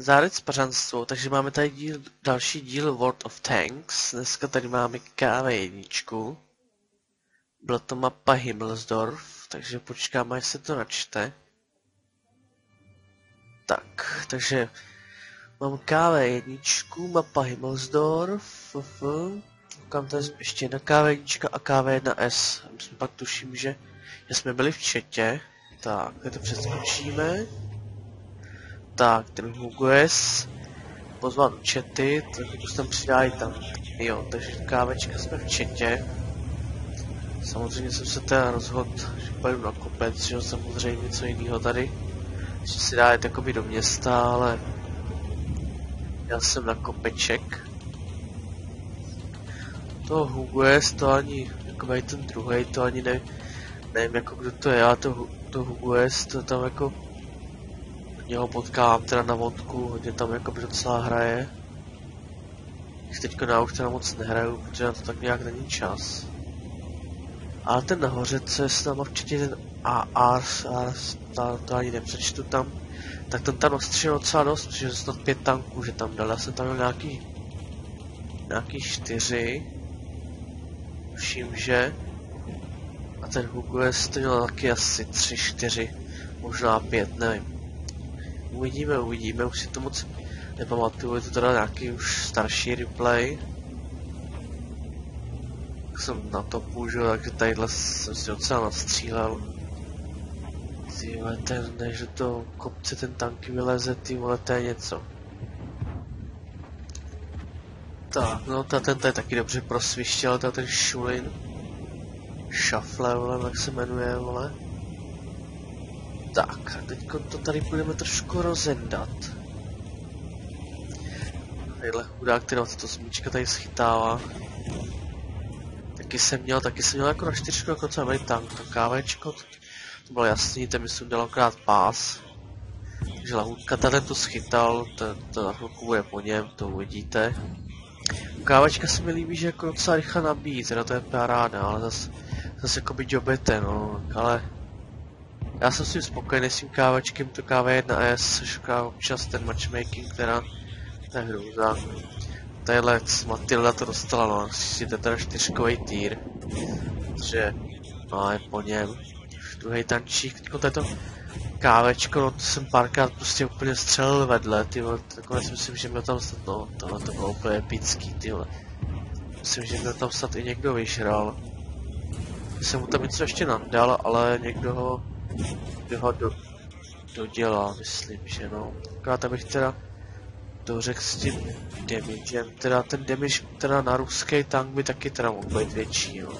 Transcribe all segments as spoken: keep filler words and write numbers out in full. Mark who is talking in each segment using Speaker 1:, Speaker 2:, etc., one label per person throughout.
Speaker 1: Zárec pařanstvo, takže máme tady díl, další díl World of Tanks. Dneska tady máme K V jedna. Byla to mapa Himmelsdorf, takže počkáme, až se to načte. Tak, takže mám K V jedna, mapa Himmelsdorf, kam to je ještě jedna K V jedna a K V jedna S. Myslím, pak tuším, že, že jsme byli v chatě. Tak, to přeskočíme. Tak, ten Hugues pozval do chaty, takže tu tam přidají tam. Jo, takže kávečka jsme v chatě. Samozřejmě jsem se teda rozhodl, že půjdu na kopec, že jo, samozřejmě něco jiného tady. Že si dá jít jakoby do města, ale já jsem na kopeček. To Hugues, to ani, jakoby ten druhý, to ani ne, nevím jako kdo to je, ale to, to Hugues, to tam jako něho potkávám teda na vodku, hodně tam jakoby docela hraje. Když teďko na už teda moc nehraju, protože na to tak nějak není čas. Ale ten nahoře, co je s náma určitě ten A Ars, Ars, to, to ani nepřečtu tam, tak ten tam ostřil docela dost, protože je snad pět tanků, že tam dal. Já jsem tam měl nějaký, nějaký čtyři, vším, že. A ten Hugues to měl taky asi tři, čtyři, možná pět, nevím. Uvidíme, uvidíme, už si to moc nepamatuju, je to teda nějaký už starší replay. Tak jsem na to půjdu, takže tadyhle jsem si docela nastřílel. Ty vole, ten, než do toho kopce ten tanky vyleze, ty vole, to je něco. Tak, no ta, ten tady taky dobře prosvištěl, to je ten Šulin. Šafle, vole, jak se jmenuje, vole. Tak, a teďko to tady budeme trošku rozendat. Tadyhle chudák, kterého tato smíčka tady schytává. Taky jsem měl, taky jsem měl jako na čtyřku jako co měl tank, to kávečko, to, to bylo jasný, ten mi jsem dal akorát pás. Takže lahůdka tady to schytal, to, to na chvilku bude po něm, to uvidíte. Kávečka se mi líbí, že jako docela rychle nabíjí, teda to je paráda, ale zase zas jakoby jobete, no, ale já jsem s tím spokojený s tím kávečkem, to K V jedna S, šuká občas ten matchmaking, která to je hrůza. Tadyhle Matilda to dostala, no, si to teda čtyřkovej týr, takže no je po něm. Druhý tančík, teďko to kávečko, no to jsem párkrát prostě úplně střelil vedle, tyhle, takové si myslím, že měl tam snad, no tohle to bylo úplně epický, tyhle. Myslím, že měl tam snad i někdo vyžral. Jsem mu tam něco ještě nadal, ale někdo ho, kdo ho do, dodělal, myslím, že no. Akorát bych teda dořekl s tím damagem, teda ten damage teda na ruský tank by taky teda mohl být větší, jo.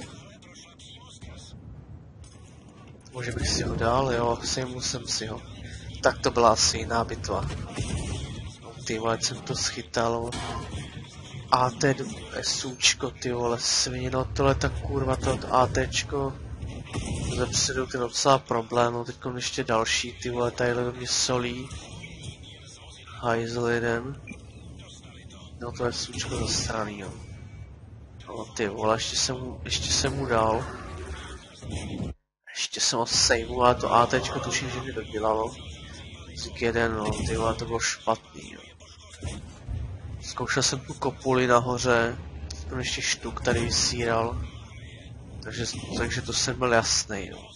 Speaker 1: Může bych si ho dal, jo, sejmu jsem si ho. Tak to byla asi jiná bitva. No, ty vole, jsem to schytal. A ten SUčko, ty vole, svinino, tohle ta kurva, to ATčko. Zepředu to je docela problém, no teď ještě další, ty vole, tadyhle do mě solí. Hajzl jeden. No to je SUčko zasraný, jo. No ty vole, ještě jsem mu, ještě jsem mu dal. Ještě jsem ho sejmu, ale to ATčko tuším, že mě dodělalo. Zik jeden, no, ty vole, to bylo špatný, jo. Zkoušel jsem tu kopuli nahoře, tam ještě štuk tady vysíral. Takže, takže to jsem byl jasný, jo.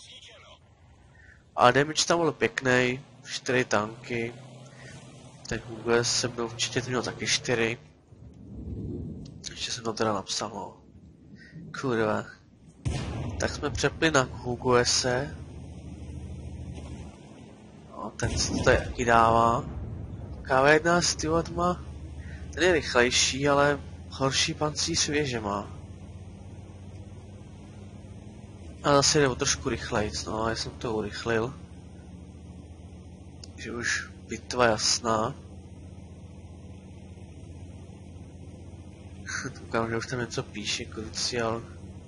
Speaker 1: Ale damage tam byl pěkný, čtyři tanky. Ten Hugues jsem byl určitě měl taky čtyři. Ještě jsem to teda napsal, no. Kurva. Tak jsme přepli na Huguese. No, ten se to tady taky dává. K V jedna s má. Ten je rychlejší, ale horší pancíř věže má. A zase jde o trošku rychlejc, no, já jsem to urychlil. Takže už bitva jasná. Koukám, že už tam něco píše, kruciál.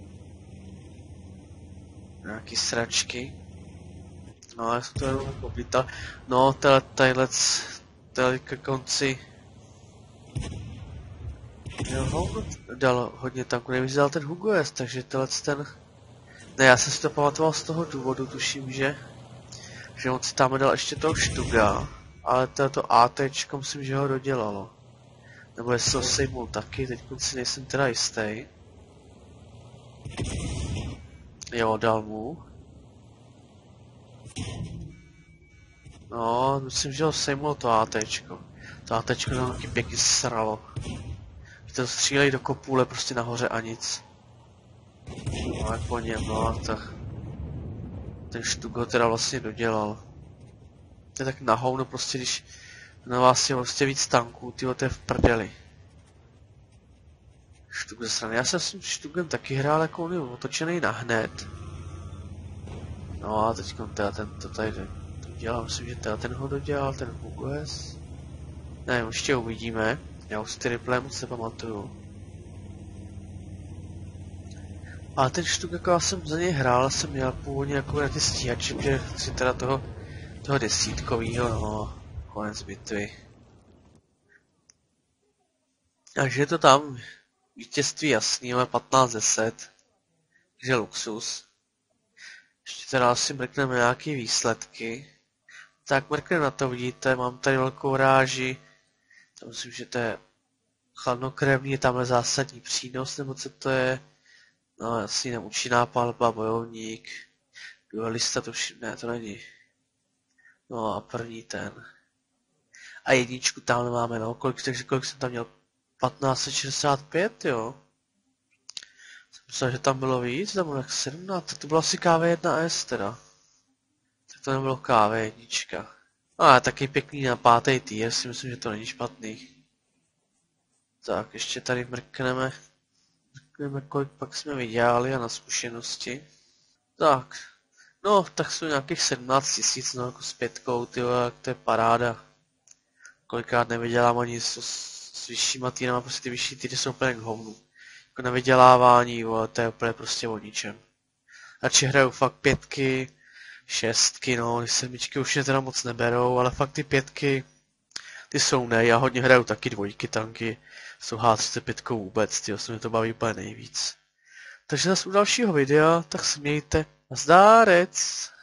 Speaker 1: Nějaký sračky. No, já jsem to jenom povítal. No, tadyhle, tady ke konci. Jo, dal hodně tanku, nevím, že dal ten Hugues, takže tenhle ten. Ne, já jsem si to pamatoval z toho důvodu, tuším, že. Že on si tam dal ještě toho Štuga. Ale to ATčko myslím, že ho dodělalo. Nebo jestli to sejmul taky, teď si nejsem teda jistý. Jo, dal mu. No, myslím, že ho sejmulo to ATčko. To ATčko nám taky pěkně sralo. To střílej do kopůle prostě nahoře a nic. No, jak po něm, no, tak... Ten štuk ho teda vlastně dodělal. To je tak na hovno prostě, když na vás je prostě víc tanků, tyjo, to je v prdeli. Štuk ze strany. Já jsem s tím štukem taky hrál jako on je otočený na hned. No a teď teda ten to tady dodělal, myslím, že teda ten ho dodělal, ten Hugues. Ne, ještě uvidíme. Já už ty replay moc nepamatuju. A ten štuk, jako já jsem za něj hrál, jsem měl původně jako na ty stíhače, že si teda toho, toho desítkovýho, no, konec bitvy. Takže je to tam, vítězství jasný, ale patnáct deset, takže luxus. Ještě teda asi mrkneme nějaký výsledky. Tak mrkneme na to, vidíte, mám tady velkou ráži, to myslím, že to je chladnokrevný, tamhle zásadní přínos, nebo co to je. No, jasný, neúčinná palba, bojovník, duelista, to už, ne, to není. No a první ten. A jedničku tam máme, no, kolik, takže kolik jsem tam měl? patnáct set šedesát pět, jo. Jsem myslel, že tam bylo víc, tam bylo jak sedmnáct, tak to bylo asi K V jedna S teda. Tak to nebylo K V jedna. A taky pěkný na pátý tier, si myslím, že to není špatný. Tak, ještě tady mrkneme. Mrkneme, kolik pak jsme vydělali a na zkušenosti. Tak, no, tak jsou nějakých sedmnáct tisíc, no, jako s pětkou, tyjo, to je paráda. Kolikrát nevydělám ani s, s vyššíma týrama, prostě ty vyšší týry jsou úplně k hovnu. Jako na vydělávání, jo, to je úplně prostě o ničem. Radši hraju fakt pětky, šestky, no, ty sedmičky už mě teda moc neberou, ale fakt ty pětky, ty jsou nej, já hodně hraju taky dvojky tanky, jsou H třicet pět vůbec, tyjo, se mi to baví úplně nejvíc. Takže zase u dalšího videa, tak se mějte, nazdárec!